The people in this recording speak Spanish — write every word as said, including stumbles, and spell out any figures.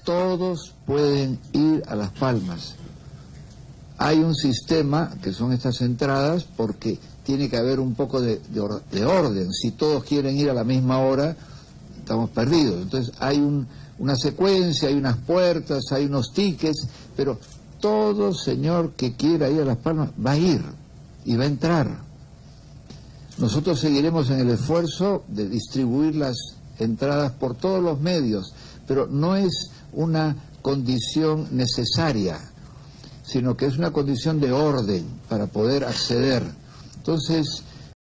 todos pueden ir a Las Palmas. Hay un sistema, que son estas entradas, porque tiene que haber un poco de, de, or, de orden. Si todos quieren ir a la misma hora, estamos perdidos. Entonces hay un, una secuencia, hay unas puertas, hay unos tickets, pero todo señor que quiera ir a Las Palmas va a ir y va a entrar. Nosotros seguiremos en el esfuerzo de distribuir las entradas por todos los medios, pero no es una condición necesaria, sino que es una condición de orden para poder acceder. Entonces,